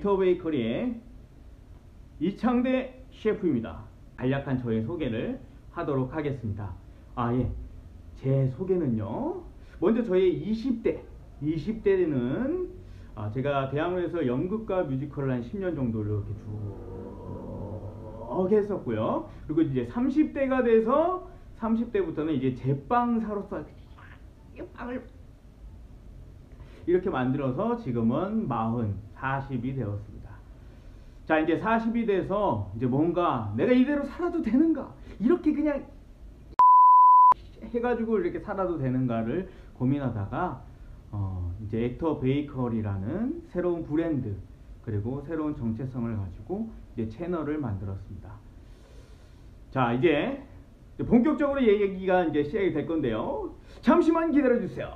액터 베이커리의 이창대 셰프입니다. 간략한 저의 소개를 하도록 하겠습니다. 제 소개는요, 먼저 저의 20대는 제가 대학로에서 연극과 뮤지컬을 한 10년 정도를 이렇게 쭉 했었고요. 그리고 이제 30대가 돼서 30대부터는 이제 제빵사로서 빵을 이렇게 만들어서 지금은 40이 되었습니다. 자, 이제 40이 돼서 이제 뭔가 내가 이대로 살아도 되는가, 이렇게 그냥 해가지고 이렇게 살아도 되는가를 고민하다가 이제 액터 베이커리라는 새로운 브랜드 그리고 새로운 정체성을 가지고 이제 채널을 만들었습니다. 자, 이제 본격적으로 얘기가 이제 시작이 될 건데요. 잠시만 기다려 주세요.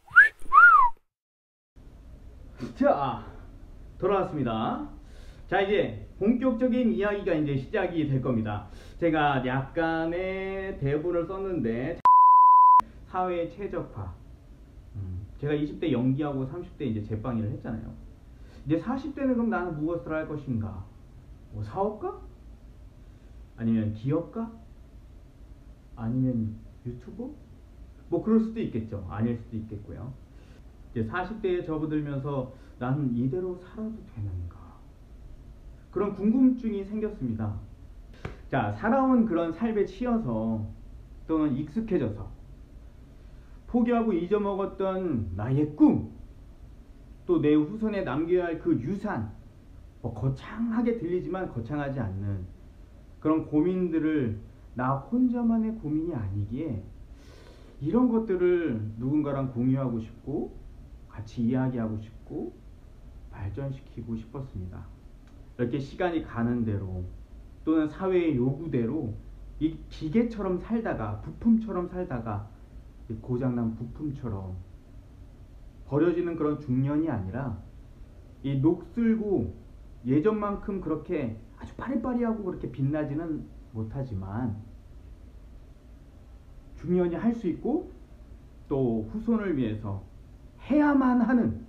자, 돌아왔습니다. 자, 이제 본격적인 이야기가 이제 시작이 될 겁니다. 제가 약간의 대본을 썼는데, 사회의 최적화. 제가 20대 연기하고 30대 이제 제빵 일을 했잖아요. 이제 40대는 그럼 나는 무엇을 할 것인가? 뭐 사업가? 아니면 기업가? 아니면 유튜버? 뭐 그럴 수도 있겠죠. 아닐 수도 있겠고요. 이제 40대에 접어들면서 나는 이대로 살아도 되는가? 그런 궁금증이 생겼습니다. 자, 살아온 그런 삶에 치여서 또는 익숙해져서 포기하고 잊어먹었던 나의 꿈, 또 내 후손에 남겨야 할 그 유산, 거창하게 들리지만 거창하지 않는 그런 고민들을 나 혼자만의 고민이 아니기에 이런 것들을 누군가랑 공유하고 싶고 같이 이야기하고 싶고 발전시키고 싶었습니다. 이렇게 시간이 가는 대로 또는 사회의 요구대로 이 기계처럼 살다가, 부품처럼 살다가 고장난 부품처럼 버려지는 그런 중년이 아니라 이 녹슬고 예전만큼 그렇게 아주 빠리빠리하고 그렇게 빛나지는 못하지만 중년이 할 수 있고 또 후손을 위해서 해야만 하는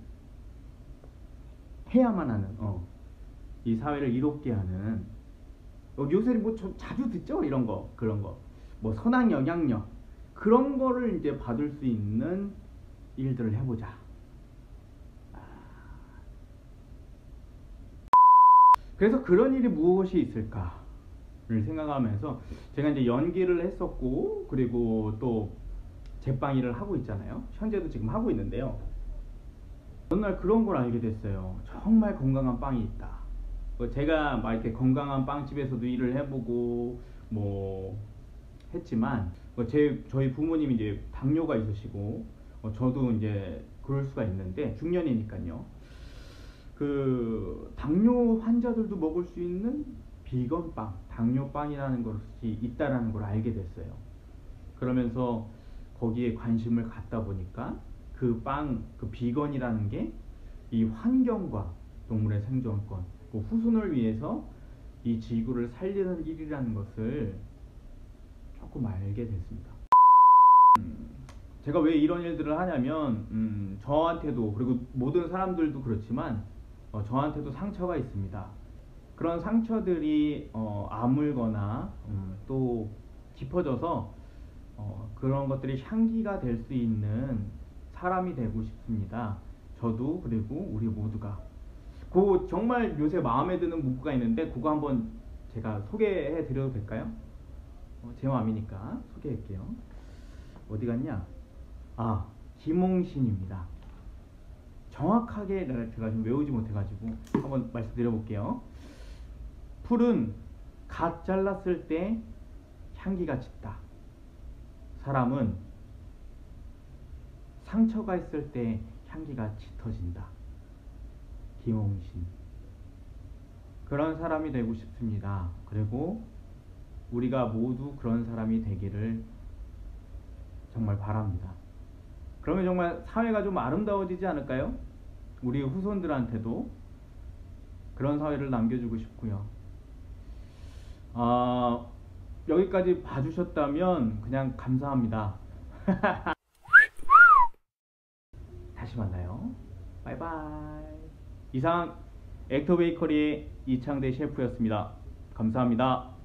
이 사회를 이롭게 하는, 요새 뭐 좀 자주 듣죠? 이런 거, 그런 거, 뭐 선한 영향력, 그런 거를 이제 받을 수 있는 일들을 해보자. 그래서 그런 일이 무엇이 있을까를 생각하면서 제가 이제 연기를 했었고, 그리고 또 제빵 일을 하고 있잖아요. 현재도 지금 하고 있는데요. 어느 날 그런 걸 알게 됐어요. 정말 건강한 빵이 있다. 제가 막 이렇게 건강한 빵집에서도 일을 해보고 뭐 했지만, 저희 부모님이 이제 당뇨가 있으시고 저도 이제 그럴 수가 있는데 중년이니까요. 그 당뇨 환자들도 먹을 수 있는 비건 빵, 당뇨빵이라는 것이 있다라는 걸 알게 됐어요. 그러면서 거기에 관심을 갖다 보니까 그 빵, 그 비건이라는 게 이 환경과 동물의 생존권, 그 후손을 위해서 이 지구를 살리는 일이라는 것을 조금 알게 됐습니다. 제가 왜 이런 일들을 하냐면 저한테도, 그리고 모든 사람들도 그렇지만 저한테도 상처가 있습니다. 그런 상처들이 아물거나 또 깊어져서 그런 것들이 향기가 될 수 있는 사람이 되고 싶습니다. 저도, 그리고 우리 모두가. 정말 요새 마음에 드는 문구가 있는데 그거 한번 제가 소개해 드려도 될까요? 제 마음이니까 소개할게요. 어디 갔냐? 김홍신입니다. 정확하게 제가 좀 외우지 못해가지고 한번 말씀드려 볼게요. 풀은 갓 잘랐을 때 향기가 짙다. 사람은 상처가 있을 때 향기가 짙어진다. 김홍신. 그런 사람이 되고 싶습니다. 그리고 우리가 모두 그런 사람이 되기를 정말 바랍니다. 그러면 정말 사회가 좀 아름다워지지 않을까요? 우리 후손들한테도 그런 사회를 남겨주고 싶고요. 여기까지 봐주셨다면 그냥 감사합니다. 다시 만나요. 바이바이. 이상 액터 베이커리의 이창대 셰프였습니다. 감사합니다.